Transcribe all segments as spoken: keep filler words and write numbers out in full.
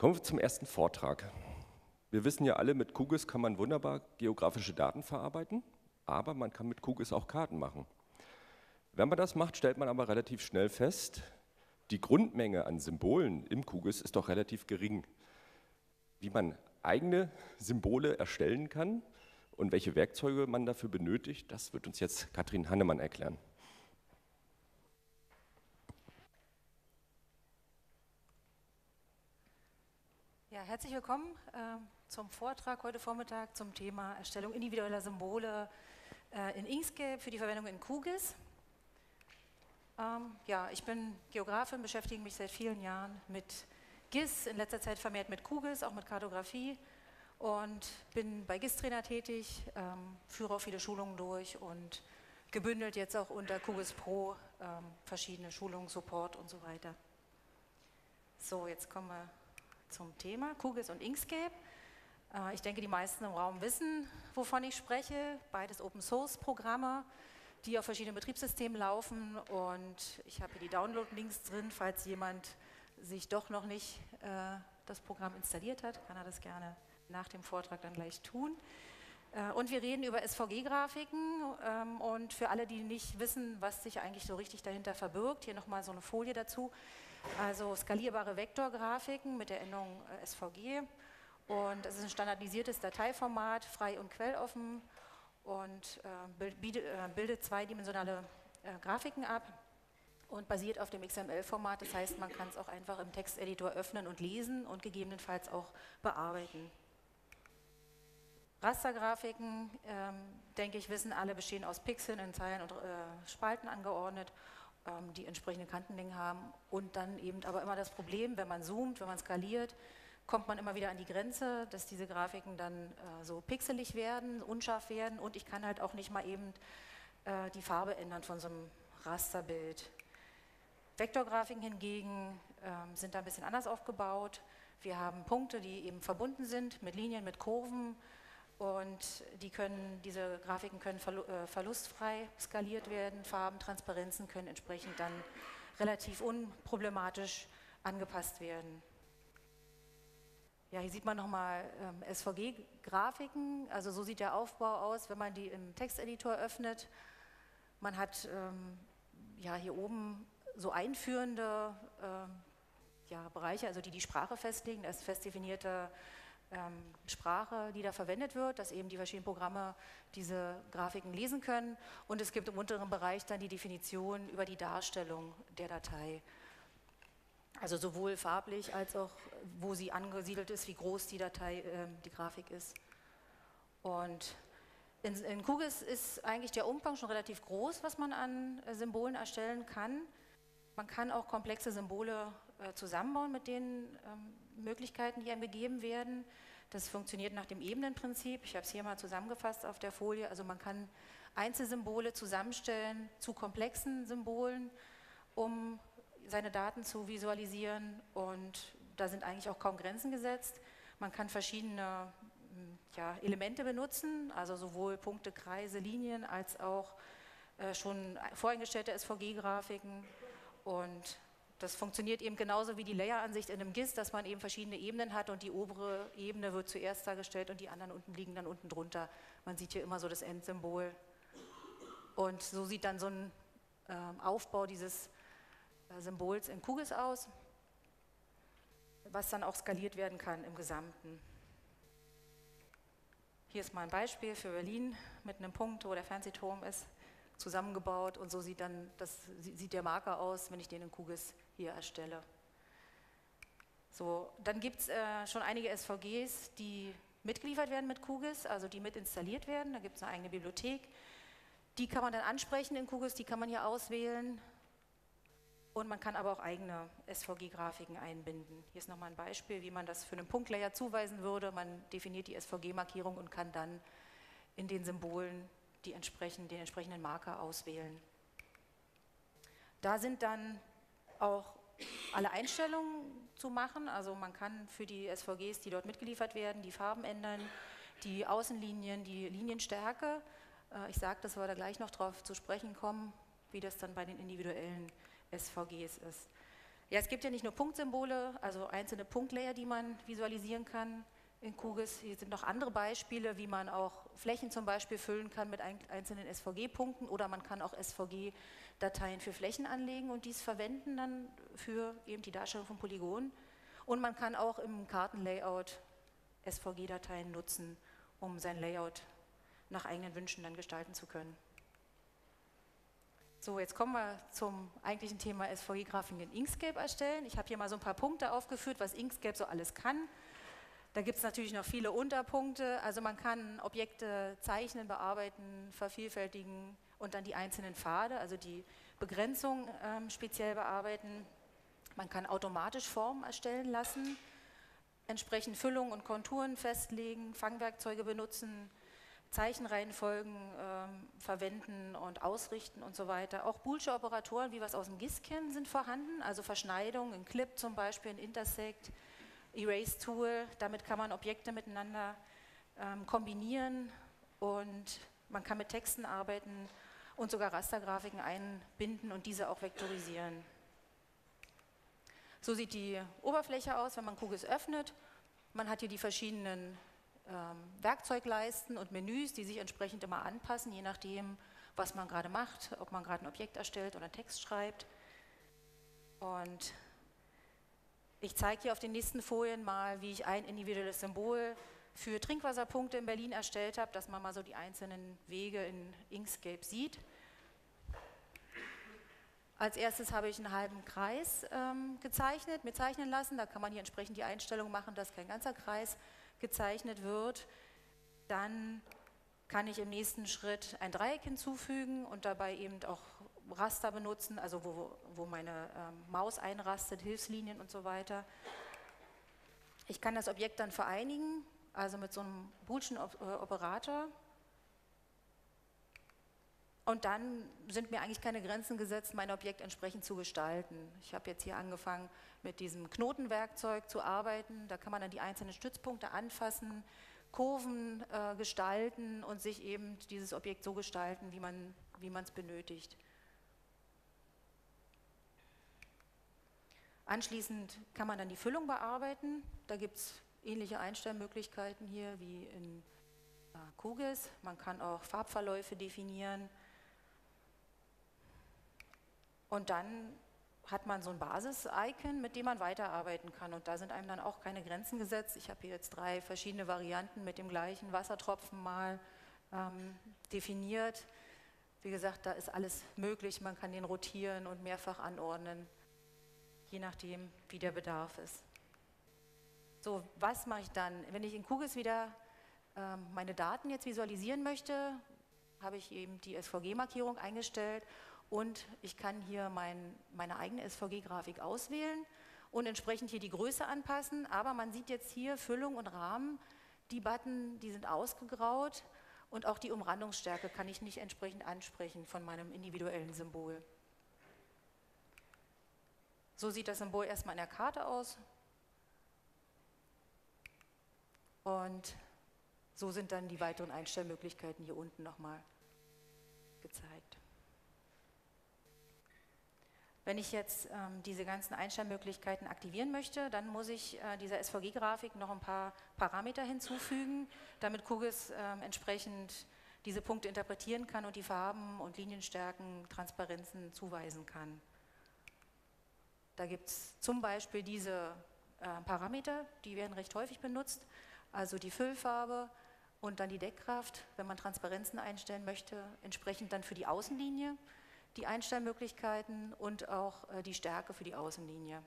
Kommen wir zum ersten Vortrag. Wir wissen ja alle, mit QGIS kann man wunderbar geografische Daten verarbeiten, aber man kann mit QGIS auch Karten machen. Wenn man das macht, stellt man aber relativ schnell fest, die Grundmenge an Symbolen im QGIS ist doch relativ gering. Wie man eigene Symbole erstellen kann und welche Werkzeuge man dafür benötigt, das wird uns jetzt Katrin Hannemann erklären. Ja, herzlich willkommen äh, zum Vortrag heute Vormittag zum Thema Erstellung individueller Symbole äh, in Inkscape für die Verwendung in QGIS. Ähm, ja, ich bin Geografin, beschäftige mich seit vielen Jahren mit G I S, in letzter Zeit vermehrt mit QGIS, auch mit Kartografie und bin bei G I S-Trainer tätig, ähm, führe auch viele Schulungen durch und gebündelt jetzt auch unter QGIS Pro ähm, verschiedene Schulungen, Support und so weiter. So, jetzt kommen wir zum Thema QGIS und Inkscape. Äh, ich denke, die meisten im Raum wissen, wovon ich spreche. Beides Open-Source-Programme, die auf verschiedenen Betriebssystemen laufen. Und ich habe hier die Download-Links drin, falls jemand sich doch noch nicht äh, das Programm installiert hat, kann er das gerne nach dem Vortrag dann gleich tun. Äh, und wir reden über S V G-Grafiken. Ähm, und für alle, die nicht wissen, was sich eigentlich so richtig dahinter verbirgt, hier nochmal so eine Folie dazu. Also skalierbare Vektorgrafiken mit der Endung äh, S V G. Und es ist ein standardisiertes Dateiformat, frei und quelloffen und äh, bildet, äh, bildet zweidimensionale äh, Grafiken ab und basiert auf dem X M L-Format. Das heißt, man kann es auch einfach im Texteditor öffnen und lesen und gegebenenfalls auch bearbeiten. Rastergrafiken, ähm, denke ich, wissen alle, bestehen aus Pixeln in Zeilen und äh, Spalten angeordnet, ähm, die entsprechende Kantenlängen haben. Und dann eben aber immer das Problem, wenn man zoomt, wenn man skaliert, kommt man immer wieder an die Grenze, dass diese Grafiken dann äh, so pixelig werden, unscharf werden und ich kann halt auch nicht mal eben äh, die Farbe ändern von so einem Rasterbild. Vektorgrafiken hingegen äh, sind da ein bisschen anders aufgebaut. Wir haben Punkte, die eben verbunden sind mit Linien, mit Kurven und die können, diese Grafiken können verlu äh, verlustfrei skaliert werden. Farben, Transparenzen können entsprechend dann relativ unproblematisch angepasst werden. Ja, hier sieht man nochmal ähm, S V G-Grafiken, also so sieht der Aufbau aus, wenn man die im Texteditor öffnet. Man hat ähm, ja, hier oben so einführende ähm, ja, Bereiche, also die die Sprache festlegen, das ist fest definierte ähm, Sprache, die da verwendet wird, dass eben die verschiedenen Programme diese Grafiken lesen können und es gibt im unteren Bereich dann die Definition über die Darstellung der Datei. Also sowohl farblich als auch, wo sie angesiedelt ist, wie groß die Datei, äh, die Grafik ist. Und in, in QGIS ist eigentlich der Umfang schon relativ groß, was man an äh, Symbolen erstellen kann. Man kann auch komplexe Symbole äh, zusammenbauen mit den ähm, Möglichkeiten, die einem gegeben werden. Das funktioniert nach dem Ebenenprinzip. Ich habe es hier mal zusammengefasst auf der Folie. Also man kann Einzelsymbole zusammenstellen zu komplexen Symbolen, um seine Daten zu visualisieren und da sind eigentlich auch kaum Grenzen gesetzt. Man kann verschiedene ja, Elemente benutzen, also sowohl Punkte, Kreise, Linien als auch äh, schon voreingestellte S V G-Grafiken und das funktioniert eben genauso wie die Layer-Ansicht in einem G I S, dass man eben verschiedene Ebenen hat und die obere Ebene wird zuerst dargestellt und die anderen unten liegen dann unten drunter. Man sieht hier immer so das Endsymbol und so sieht dann so ein äh, Aufbau dieses Symbols in QGIS aus, was dann auch skaliert werden kann im Gesamten. Hier ist mal ein Beispiel für Berlin mit einem Punkt, wo der Fernsehturm ist, zusammengebaut und so sieht dann das, sieht der Marker aus, wenn ich den in QGIS hier erstelle. So, dann gibt es äh, schon einige S V Gs, die mitgeliefert werden mit QGIS, also die mit installiert werden. Da gibt es eine eigene Bibliothek. Die kann man dann ansprechen in QGIS, die kann man hier auswählen. Und man kann aber auch eigene S V G-Grafiken einbinden. Hier ist nochmal ein Beispiel, wie man das für einen Punktlayer zuweisen würde. Man definiert die S V G-Markierung und kann dann in den Symbolen die entsprechend, den entsprechenden Marker auswählen. Da sind dann auch alle Einstellungen zu machen. Also man kann für die S V Gs, die dort mitgeliefert werden, die Farben ändern, die Außenlinien, die Linienstärke. Ich sage, dass wir da gleich noch drauf zu sprechen kommen, wie das dann bei den individuellen S V Gs ist. Ja, es gibt ja nicht nur Punktsymbole, also einzelne Punktlayer, die man visualisieren kann in QGIS. Hier sind noch andere Beispiele, wie man auch Flächen zum Beispiel füllen kann mit einzelnen S V G-Punkten, oder man kann auch S V G-Dateien für Flächen anlegen und dies verwenden dann für eben die Darstellung von Polygonen. Und man kann auch im Kartenlayout S V G-Dateien nutzen, um sein Layout nach eigenen Wünschen dann gestalten zu können. So, jetzt kommen wir zum eigentlichen Thema S V G-Grafiken in Inkscape erstellen. Ich habe hier mal so ein paar Punkte aufgeführt, was Inkscape so alles kann. Da gibt es natürlich noch viele Unterpunkte. Also man kann Objekte zeichnen, bearbeiten, vervielfältigen und dann die einzelnen Pfade, also die Begrenzung ähm, speziell bearbeiten. Man kann automatisch Formen erstellen lassen, entsprechend Füllungen und Konturen festlegen, Fangwerkzeuge benutzen, Zeichenreihenfolgen ähm, verwenden und ausrichten und so weiter. Auch boolsche Operatoren, wie wir es aus dem GIS kennen, sind vorhanden, also Verschneidung, ein Clip zum Beispiel, ein Intersect, Erase-Tool. Damit kann man Objekte miteinander ähm, kombinieren und man kann mit Texten arbeiten und sogar Rastergrafiken einbinden und diese auch vektorisieren. So sieht die Oberfläche aus, wenn man QGIS öffnet. Man hat hier die verschiedenen ähm, Werkzeugleisten und Menüs, die sich entsprechend immer anpassen, je nachdem, was man gerade macht, ob man gerade ein Objekt erstellt oder Text schreibt. Und ich zeige hier auf den nächsten Folien mal, wie ich ein individuelles Symbol für Trinkwasserpunkte in Berlin erstellt habe, dass man mal so die einzelnen Wege in Inkscape sieht. Als erstes habe ich einen halben Kreis ähm, gezeichnet, mir zeichnen lassen. Da kann man hier entsprechend die Einstellung machen, dass kein ganzer Kreis gezeichnet wird. Dann kann ich im nächsten Schritt ein Dreieck hinzufügen und dabei eben auch Raster benutzen, also wo, wo meine ähm, Maus einrastet, Hilfslinien und so weiter. Ich kann das Objekt dann vereinigen, also mit so einem boolschen Operator. Und dann sind mir eigentlich keine Grenzen gesetzt, mein Objekt entsprechend zu gestalten. Ich habe jetzt hier angefangen, mit diesem Knotenwerkzeug zu arbeiten. Da kann man dann die einzelnen Stützpunkte anfassen, Kurven äh, gestalten und sich eben dieses Objekt so gestalten, wie man wie man es benötigt. Anschließend kann man dann die Füllung bearbeiten. Da gibt es ähnliche Einstellmöglichkeiten hier wie in äh, QGIS. Man kann auch Farbverläufe definieren. Und dann hat man so ein Basis-Icon, mit dem man weiterarbeiten kann. Und da sind einem dann auch keine Grenzen gesetzt. Ich habe hier jetzt drei verschiedene Varianten mit dem gleichen Wassertropfen mal ähm, definiert. Wie gesagt, da ist alles möglich. Man kann den rotieren und mehrfach anordnen, je nachdem, wie der Bedarf ist. So, was mache ich dann? Wenn ich in QGIS wieder ähm, meine Daten jetzt visualisieren möchte, habe ich eben die S V G-Markierung eingestellt. Und ich kann hier mein, meine eigene S V G-Grafik auswählen und entsprechend hier die Größe anpassen. Aber man sieht jetzt hier Füllung und Rahmen, die Button, die sind ausgegraut und auch die Umrandungsstärke kann ich nicht entsprechend ansprechen von meinem individuellen Symbol. So sieht das Symbol erstmal in der Karte aus. Und so sind dann die weiteren Einstellmöglichkeiten hier unten nochmal gezeigt. Wenn ich jetzt ähm, diese ganzen Einstellmöglichkeiten aktivieren möchte, dann muss ich äh, dieser S V G-Grafik noch ein paar Parameter hinzufügen, damit QGIS ähm, entsprechend diese Punkte interpretieren kann und die Farben und Linienstärken, Transparenzen zuweisen kann. Da gibt es zum Beispiel diese äh, Parameter, die werden recht häufig benutzt, also die Füllfarbe und dann die Deckkraft, wenn man Transparenzen einstellen möchte, entsprechend dann für die Außenlinie, die Einstellmöglichkeiten und auch äh, die Stärke für die Außenlinie.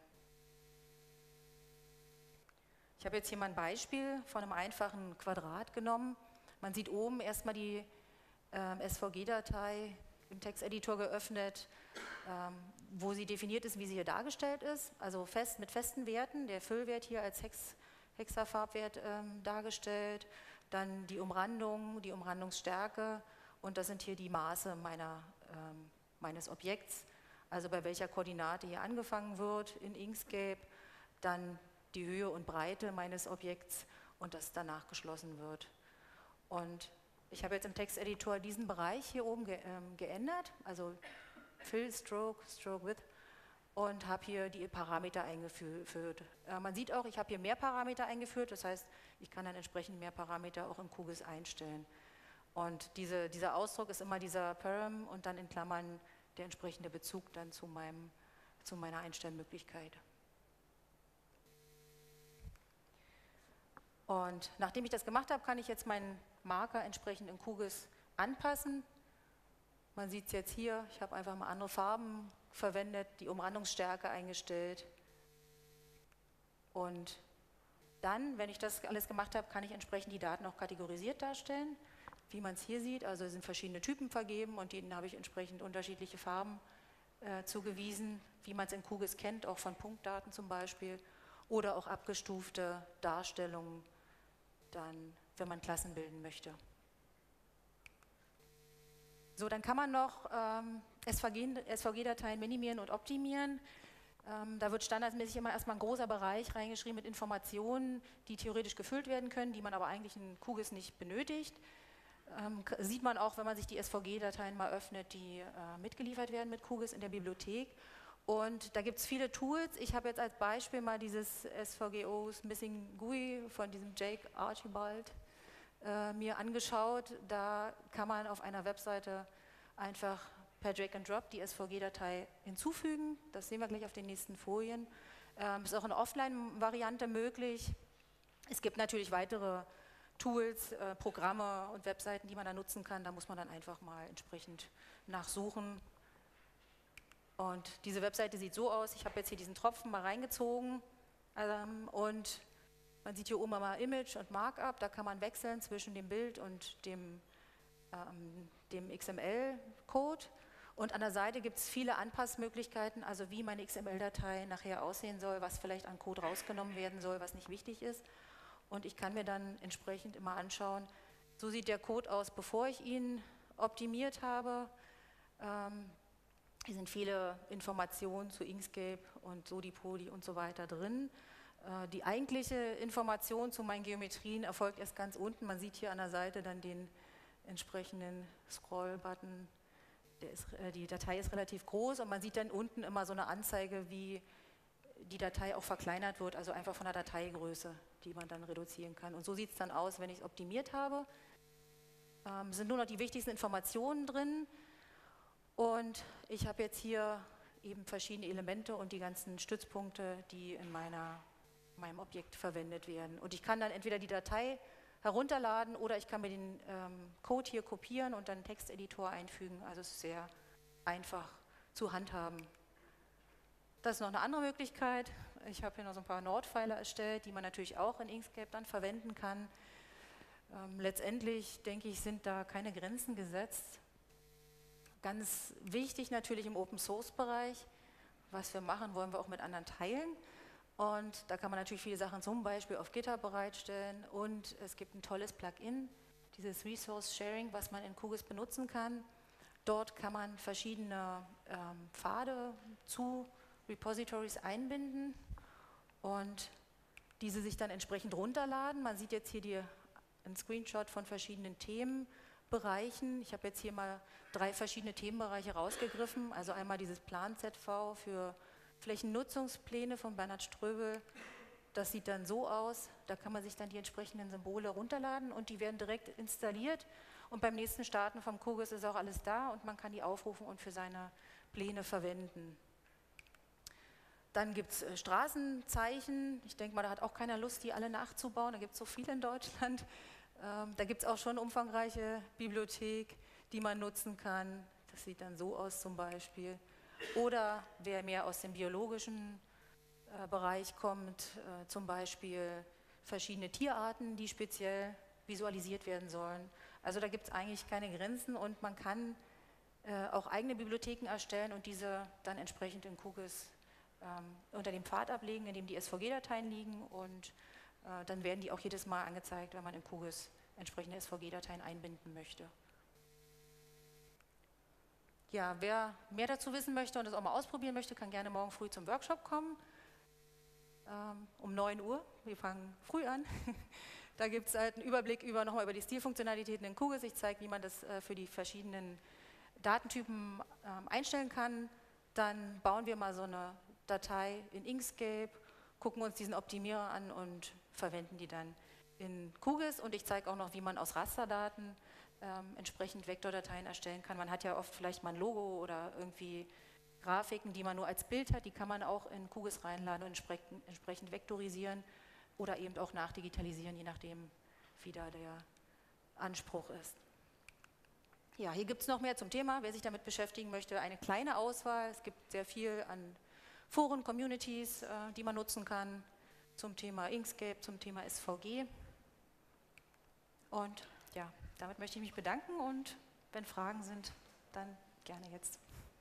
Ich habe jetzt hier mal ein Beispiel von einem einfachen Quadrat genommen. Man sieht oben erstmal die äh, S V G-Datei im Texteditor geöffnet, ähm, wo sie definiert ist, wie sie hier dargestellt ist, also fest mit festen Werten, der Füllwert hier als Hex, Hexafarbwert ähm, dargestellt, dann die Umrandung, die Umrandungsstärke und das sind hier die Maße meiner ähm, meines Objekts, also bei welcher Koordinate hier angefangen wird in Inkscape, dann die Höhe und Breite meines Objekts und das danach geschlossen wird. Und ich habe jetzt im Texteditor diesen Bereich hier oben ge ähm, geändert, also Fill, Stroke, Stroke Width und habe hier die Parameter eingeführt. Äh, man sieht auch, ich habe hier mehr Parameter eingeführt, das heißt, ich kann dann entsprechend mehr Parameter auch in QGIS einstellen. Und diese, dieser Ausdruck ist immer dieser Param und dann in Klammern der entsprechende Bezug dann zu, meinem, zu meiner Einstellmöglichkeit. Und nachdem ich das gemacht habe, kann ich jetzt meinen Marker entsprechend in QGIS anpassen. Man sieht es jetzt hier, ich habe einfach mal andere Farben verwendet, die Umrandungsstärke eingestellt. Und dann, wenn ich das alles gemacht habe, kann ich entsprechend die Daten auch kategorisiert darstellen, wie man es hier sieht. Also es sind verschiedene Typen vergeben und denen habe ich entsprechend unterschiedliche Farben äh, zugewiesen, wie man es in QGIS kennt, auch von Punktdaten zum Beispiel, oder auch abgestufte Darstellungen, dann, wenn man Klassen bilden möchte. So, dann kann man noch ähm, S V G-Dateien minimieren und optimieren. Ähm, da wird standardmäßig immer erstmal ein großer Bereich reingeschrieben mit Informationen, die theoretisch gefüllt werden können, die man aber eigentlich in QGIS nicht benötigt. Ähm, sieht man auch, wenn man sich die S V G-Dateien mal öffnet, die äh, mitgeliefert werden mit QGIS in der Bibliothek. Und da gibt es viele Tools. Ich habe jetzt als Beispiel mal dieses S V G O's Missing G U I von diesem Jake Archibald äh, mir angeschaut. Da kann man auf einer Webseite einfach per Drag and Drop die S V G-Datei hinzufügen. Das sehen wir gleich auf den nächsten Folien. Ähm, ist auch eine Offline-Variante möglich. Es gibt natürlich weitere Tools, äh, Programme und Webseiten, die man da nutzen kann. Da muss man dann einfach mal entsprechend nachsuchen. Und diese Webseite sieht so aus, ich habe jetzt hier diesen Tropfen mal reingezogen ähm, und man sieht hier oben mal Image und Markup, da kann man wechseln zwischen dem Bild und dem, ähm, dem X M L-Code. Und an der Seite gibt es viele Anpassmöglichkeiten, also wie meine X M L-Datei nachher aussehen soll, was vielleicht an Code rausgenommen werden soll, was nicht wichtig ist. Und ich kann mir dann entsprechend immer anschauen, so sieht der Code aus, bevor ich ihn optimiert habe. Ähm, Hier sind viele Informationen zu Inkscape und Sodipoli und so weiter drin. Äh, die eigentliche Information zu meinen Geometrien erfolgt erst ganz unten. Man sieht hier an der Seite dann den entsprechenden Scroll-Button. Der ist, äh, die Datei ist relativ groß und man sieht dann unten immer so eine Anzeige, wie die Datei auch verkleinert wird, also einfach von der Dateigröße, die man dann reduzieren kann. Und so sieht es dann aus, wenn ich es optimiert habe. Ähm, sind nur noch die wichtigsten Informationen drin. Und ich habe jetzt hier eben verschiedene Elemente und die ganzen Stützpunkte, die in meiner, meinem Objekt verwendet werden. Und ich kann dann entweder die Datei herunterladen oder ich kann mir den ähm, Code hier kopieren und dann einen Texteditor einfügen. Also es ist sehr einfach zu handhaben. Das ist noch eine andere Möglichkeit. Ich habe hier noch so ein paar Node-Pfeiler erstellt, die man natürlich auch in Inkscape dann verwenden kann. Ähm, letztendlich, denke ich, sind da keine Grenzen gesetzt. Ganz wichtig natürlich im Open-Source-Bereich, was wir machen, wollen wir auch mit anderen teilen. Und da kann man natürlich viele Sachen zum Beispiel auf GitHub bereitstellen. Und es gibt ein tolles Plugin, dieses Resource Sharing, was man in QGIS benutzen kann. Dort kann man verschiedene ähm, Pfade zu Repositories einbinden und diese sich dann entsprechend runterladen. Man sieht jetzt hier die, einen Screenshot von verschiedenen Themenbereichen. Ich habe jetzt hier mal drei verschiedene Themenbereiche rausgegriffen. Also einmal dieses Plan-Z V für Flächennutzungspläne von Bernhard Ströbel. Das sieht dann so aus. Da kann man sich dann die entsprechenden Symbole runterladen und die werden direkt installiert. Und beim nächsten Starten vom QGIS ist auch alles da und man kann die aufrufen und für seine Pläne verwenden. Dann gibt es äh, Straßenzeichen. Ich denke mal, da hat auch keiner Lust, die alle nachzubauen. Da gibt es so viele in Deutschland. Ähm, da gibt es auch schon eine umfangreiche Bibliothek, die man nutzen kann. Das sieht dann so aus zum Beispiel. Oder wer mehr aus dem biologischen äh, Bereich kommt, äh, zum Beispiel verschiedene Tierarten, die speziell visualisiert werden sollen. Also da gibt es eigentlich keine Grenzen und man kann äh, auch eigene Bibliotheken erstellen und diese dann entsprechend in QGIS ähm, unter dem Pfad ablegen, in dem die S V G-Dateien liegen und äh, dann werden die auch jedes Mal angezeigt, wenn man in QGIS entsprechende S V G-Dateien einbinden möchte. Ja, wer mehr dazu wissen möchte und das auch mal ausprobieren möchte, kann gerne morgen früh zum Workshop kommen, ähm, um neun Uhr. Wir fangen früh an. Da gibt es halt einen Überblick über, nochmal über die Stilfunktionalitäten in QGIS. Ich zeige, wie man das äh, für die verschiedenen Datentypen ähm, einstellen kann. dann bauen wir mal so eine Datei in Inkscape, gucken uns diesen Optimierer an und verwenden die dann in QGIS. Und ich zeige auch noch, wie man aus Rasterdaten ähm, entsprechend Vektordateien erstellen kann. Man hat ja oft vielleicht mal ein Logo oder irgendwie Grafiken, die man nur als Bild hat, die kann man auch in QGIS reinladen und entsprechend, entsprechend vektorisieren oder eben auch nachdigitalisieren, je nachdem, wie da der Anspruch ist. Ja, hier gibt es noch mehr zum Thema, wer sich damit beschäftigen möchte, eine kleine Auswahl. Es gibt sehr viel an Foren, Communities, äh, die man nutzen kann zum Thema Inkscape, zum Thema S V G. Und ja, damit möchte ich mich bedanken und wenn Fragen sind, dann gerne jetzt.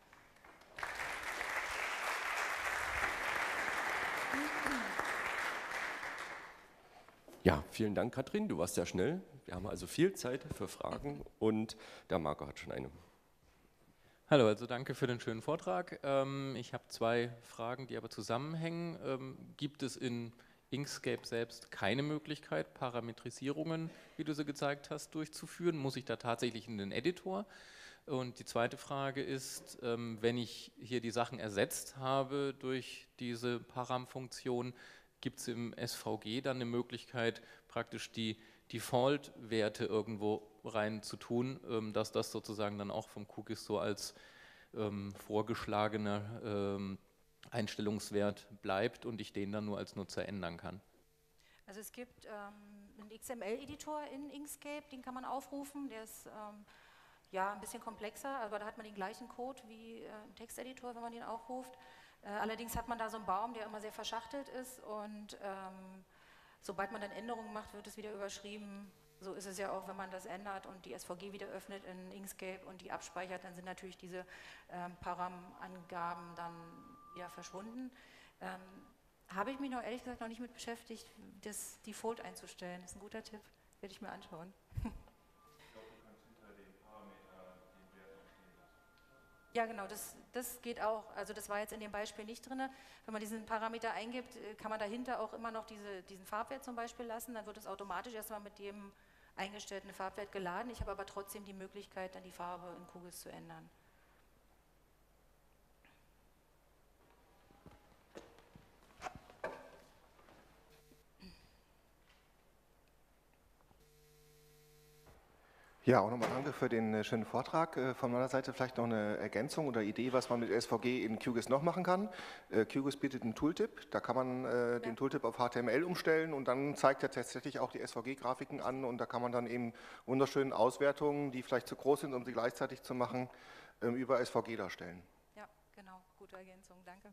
Ja, vielen Dank, Katrin. Du warst sehr schnell. Wir haben also viel Zeit für Fragen und der Marco hat schon eine. Hallo, also danke für den schönen Vortrag. Ähm, ich habe zwei Fragen, die aber zusammenhängen. Ähm, gibt es in Inkscape selbst keine Möglichkeit, Parametrisierungen, wie du sie gezeigt hast, durchzuführen? Muss ich da tatsächlich in den Editor? Und die zweite Frage ist, ähm, wenn ich hier die Sachen ersetzt habe durch diese Param-Funktion, gibt es im S V G dann eine Möglichkeit, praktisch die Default-Werte irgendwo rein zu tun, ähm, dass das sozusagen dann auch vom QGIS so als ähm, vorgeschlagener ähm, Einstellungswert bleibt und ich den dann nur als Nutzer ändern kann? Also es gibt ähm, einen X M L-Editor in Inkscape, den kann man aufrufen, der ist ähm, ja ein bisschen komplexer, aber da hat man den gleichen Code wie äh, ein Texteditor, wenn man den aufruft. Äh, allerdings hat man da so einen Baum, der immer sehr verschachtelt ist und ähm, sobald man dann Änderungen macht, wird es wieder überschrieben. So ist es ja auch, wenn man das ändert und die S V G wieder öffnet in Inkscape und die abspeichert, dann sind natürlich diese ähm, Param-Angaben dann wieder verschwunden. Ähm, habe ich mich noch ehrlich gesagt noch nicht mit beschäftigt, das Default einzustellen. Das ist ein guter Tipp, werde ich mir anschauen. Ich glaube, du kannst hinter den Parameter den Wert noch stehen lassen. Ja, genau, das, das geht auch. Also das war jetzt in dem Beispiel nicht drin. Wenn man diesen Parameter eingibt, kann man dahinter auch immer noch diese, diesen Farbwert zum Beispiel lassen. Dann wird es automatisch erstmal mit dem eingestellten Farbwert geladen. Ich habe aber trotzdem die Möglichkeit, dann die Farbe in QGIS zu ändern. Ja, auch nochmal danke für den äh, schönen Vortrag. Äh, von meiner Seite vielleicht noch eine Ergänzung oder Idee, was man mit S V G in QGIS noch machen kann. Äh, QGIS bietet einen Tooltip, da kann man äh, ja. den Tooltip auf H T M L umstellen und dann zeigt er tatsächlich auch die S V G-Grafiken an und da kann man dann eben wunderschöne Auswertungen, die vielleicht zu groß sind, um sie gleichzeitig zu machen, äh, über S V G darstellen. Ja, genau, gute Ergänzung, danke.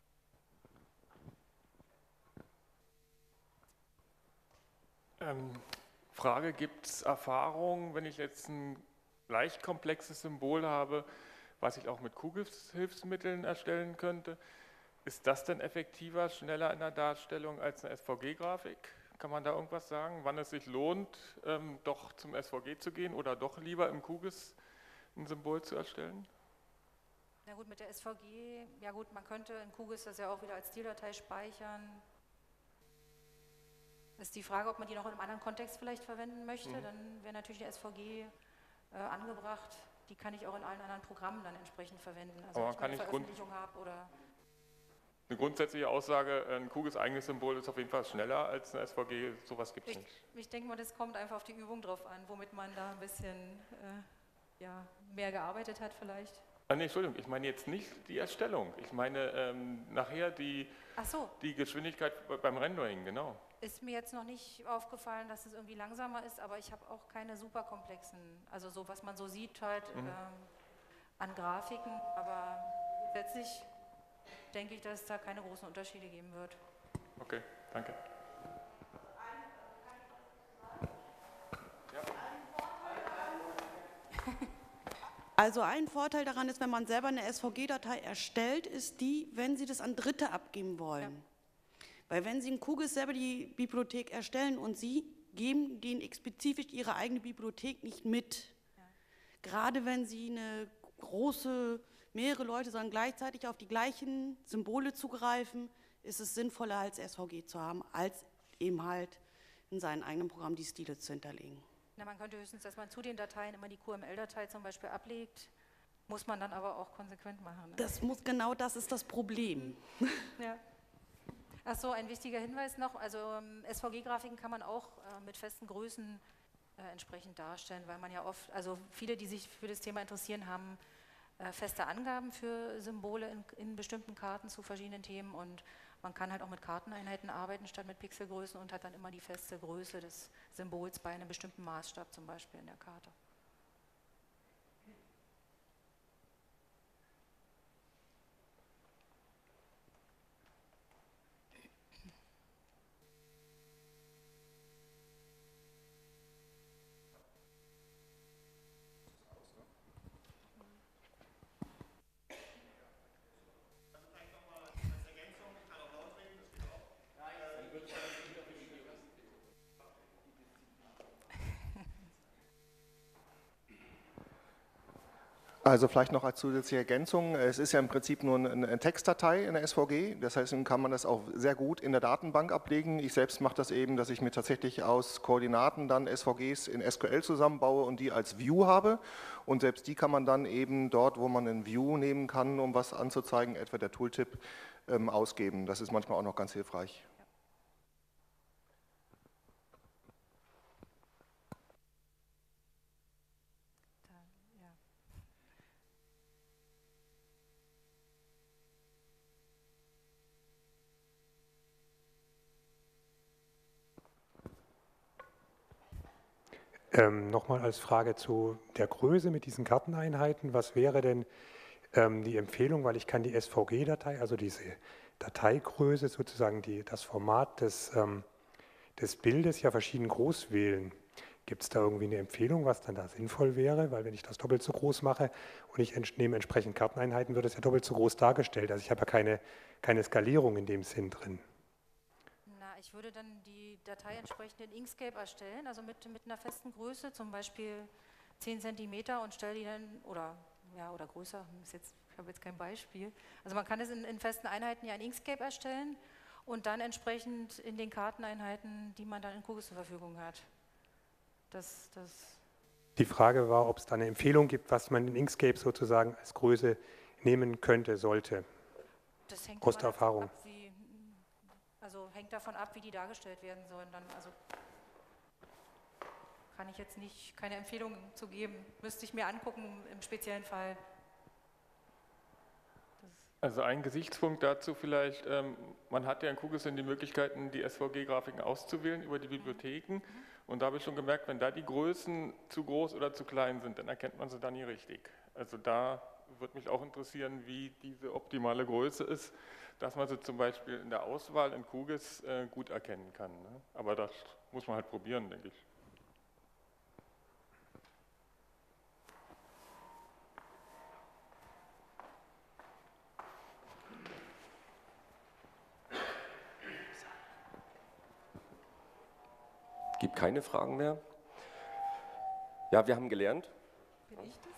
Ähm. Frage, gibt es Erfahrungen, wenn ich jetzt ein leicht komplexes Symbol habe, was ich auch mit QGIS-Hilfsmitteln erstellen könnte? Ist das denn effektiver, schneller in der Darstellung als eine S V G-Grafik? Kann man da irgendwas sagen, wann es sich lohnt, ähm, doch zum S V G zu gehen oder doch lieber im QGIS ein Symbol zu erstellen? Na gut, mit der S V G, ja gut, man könnte in QGIS das ja auch wieder als Stildatei speichern. Das ist die Frage, ob man die noch in einem anderen Kontext vielleicht verwenden möchte. Mhm. Dann wäre natürlich die S V G äh, angebracht. Die kann ich auch in allen anderen Programmen dann entsprechend verwenden. Also aber wenn ich kann eine ich Veröffentlichung habe oder... Eine grundsätzliche Aussage, ein QGIS eigenes Symbol ist auf jeden Fall schneller als eine S V G, sowas gibt es nicht. Ich denke mal, das kommt einfach auf die Übung drauf an, womit man da ein bisschen äh, ja, mehr gearbeitet hat vielleicht. Ah, nee, Entschuldigung, ich meine jetzt nicht die Erstellung. Ich meine ähm, nachher die, Ach so. die Geschwindigkeit beim Rendering, genau. Ist mir jetzt noch nicht aufgefallen, dass es irgendwie langsamer ist, aber ich habe auch keine super komplexen, also so, was man so sieht halt mhm. ähm, an Grafiken, aber letztlich denke ich, dass es da keine großen Unterschiede geben wird. Okay, danke. Also ein Vorteil daran ist, wenn man selber eine S V G-Datei erstellt, ist die, wenn Sie das an Dritte abgeben wollen. Ja. Weil wenn Sie in QGIS selber die Bibliothek erstellen und Sie geben denen spezifisch Ihre eigene Bibliothek nicht mit, ja. gerade wenn Sie eine große, mehrere Leute sollen gleichzeitig auf die gleichen Symbole zugreifen, ist es sinnvoller als S V G zu haben, als eben halt in seinem eigenen Programm die Stile zu hinterlegen. Na, man könnte höchstens, dass man zu den Dateien immer die Q M L-Datei zum Beispiel ablegt. Muss man dann aber auch konsequent machen. Ne? Das muss, genau das ist das Problem. Ja. Ach so, ein wichtiger Hinweis noch, also ähm, S V G-Grafiken kann man auch äh, mit festen Größen äh, entsprechend darstellen, weil man ja oft, also viele, die sich für das Thema interessieren, haben äh, feste Angaben für Symbole in, in bestimmten Karten zu verschiedenen Themen und man kann halt auch mit Karteneinheiten arbeiten statt mit Pixelgrößen und hat dann immer die feste Größe des Symbols bei einem bestimmten Maßstab zum Beispiel in der Karte. Also vielleicht noch als zusätzliche Ergänzung, es ist ja im Prinzip nur eine, eine Textdatei in der S V G, das heißt, dann kann man das auch sehr gut in der Datenbank ablegen. Ich selbst mache das eben, dass ich mir tatsächlich aus Koordinaten dann S V Gs in S Q L zusammenbaue und die als View habe und selbst die kann man dann eben dort, wo man ein View nehmen kann, um was anzuzeigen, etwa der Tooltip, ähm, ausgeben. Das ist manchmal auch noch ganz hilfreich. Ähm, Nochmal als Frage zu der Größe mit diesen Karteneinheiten. Was wäre denn ähm, die Empfehlung, weil ich kann die S V G-Datei, also diese Dateigröße, sozusagen die, das Format des, ähm, des Bildes ja verschieden groß wählen. Gibt es da irgendwie eine Empfehlung, was dann da sinnvoll wäre? Weil wenn ich das doppelt so groß mache und ich nehme entsprechend Karteneinheiten, wird es ja doppelt so groß dargestellt. Also ich habe ja keine, keine Skalierung in dem Sinn drin. Na, ich würde dann die Datei entsprechend in Inkscape erstellen, also mit, mit einer festen Größe, zum Beispiel zehn Zentimeter und stelle die dann, oder, ja, oder größer, ist jetzt, ich habe jetzt kein Beispiel. Also man kann es in, in festen Einheiten ja in Inkscape erstellen und dann entsprechend in den Karteneinheiten, die man dann in QGIS zur Verfügung hat. Das, das Die Frage war, ob es da eine Empfehlung gibt, was man in Inkscape sozusagen als Größe nehmen könnte, sollte. Das hängt aus der Erfahrung. Ab, wie, also hängt davon ab, wie die dargestellt werden sollen. Dann, also kann ich jetzt nicht keine Empfehlung zu geben. Müsste ich mir angucken im speziellen Fall. Also ein Gesichtspunkt dazu vielleicht, ähm, man hat ja in QGIS die Möglichkeiten, die S V G-Grafiken auszuwählen über die Bibliotheken. Mhm. Und da habe ich schon gemerkt, wenn da die Größen zu groß oder zu klein sind, dann erkennt man sie da nie richtig. Also da würde mich auch interessieren, wie diese optimale Größe ist, dass man sie zum Beispiel in der Auswahl in QGIS äh, gut erkennen kann. Ne? Aber das muss man halt probieren, denke ich. Gibt keine Fragen mehr? Ja, wir haben gelernt. Bin ich das?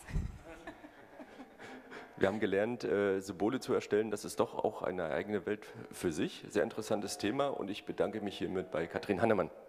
Wir haben gelernt, äh, Symbole zu erstellen. Das ist doch auch eine eigene Welt für sich. Sehr interessantes Thema und ich bedanke mich hiermit bei Katrin Hannemann.